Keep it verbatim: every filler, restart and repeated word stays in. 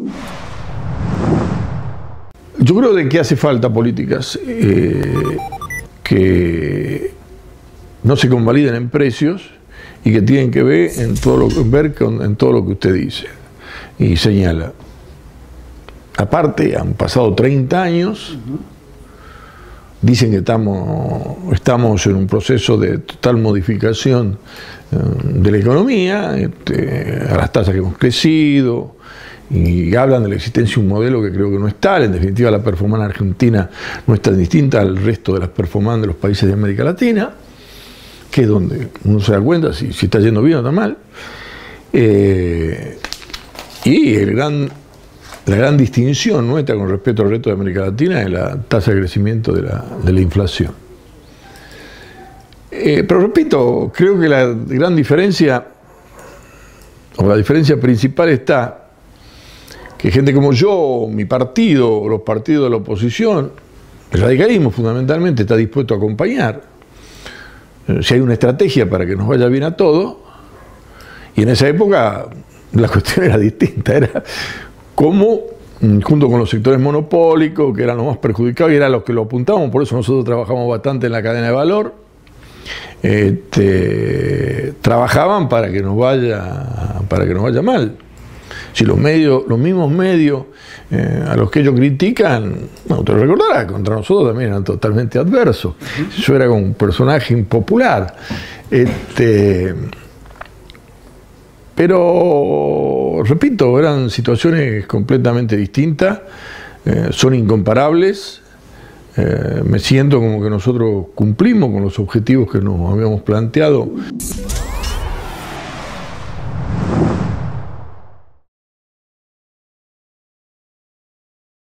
Yo creo de que hace falta políticas eh, que no se convaliden en precios y que tienen que ver en todo lo, ver con, en todo lo que usted dice y señala. Aparte, han pasado treinta años, dicen que estamos, estamos en un proceso de total modificación eh, de la economía, este, a las tasas que hemos crecido, y hablan de la existencia de un modelo que creo que no es tal. En definitiva, la performance argentina no es tan distinta al resto de las performances de los países de América Latina, que es donde uno se da cuenta si, si está yendo bien o está mal. Eh, y el gran, la gran distinción nuestra con respecto al resto de América Latina es la tasa de crecimiento de la, de la inflación. Eh, pero repito, creo que la gran diferencia, o la diferencia principal está que gente como yo, mi partido, los partidos de la oposición, el radicalismo fundamentalmente está dispuesto a acompañar. Si hay una estrategia para que nos vaya bien a todos, y en esa época la cuestión era distinta, era cómo, junto con los sectores monopólicos, que eran los más perjudicados y eran los que lo apuntábamos, por eso nosotros trabajamos bastante en la cadena de valor, este, trabajaban para que nos vaya, para que nos vaya mal. Si los medios, los mismos medios eh, a los que ellos critican, bueno, te lo recordarás, contra nosotros también eran totalmente adversos. Yo era como un personaje impopular. Este, pero, repito, eran situaciones completamente distintas, eh, son incomparables. Eh, me siento como que nosotros cumplimos con los objetivos que nos habíamos planteado.